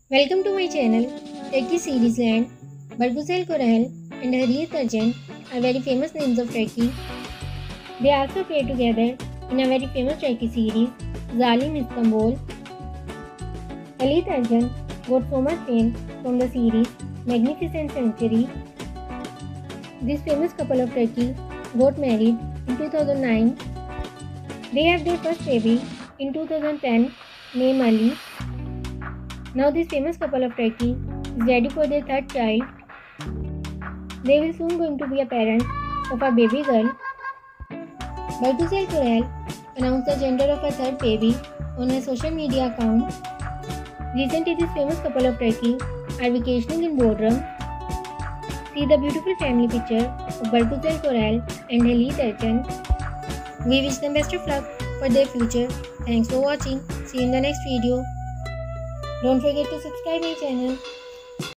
Welcome to my channel, Turkey Series Land. Bargüzel Korel and Halit Ercan are very famous names of Turkey. They also appear together in a very famous Turkey series, Zalim Istanbul. Halit Ercan got so much fame from the series Magnificent Century. This famous couple of Turkey got married in 2009. They have their first baby in 2010 named Ali. Now this famous couple of Turkey is ready for their third child. They will soon going to be a parent of a baby girl. Bargüzel Korel announced the gender of her third baby on her social media account. Recently this famous couple of Turkey are vacationing in Bodrum. See the beautiful family picture of Bargüzel Korel and Halit Ercan. We wish them best of luck for their future. Thanks for watching. See you in the next video. Don't forget to subscribe my channel.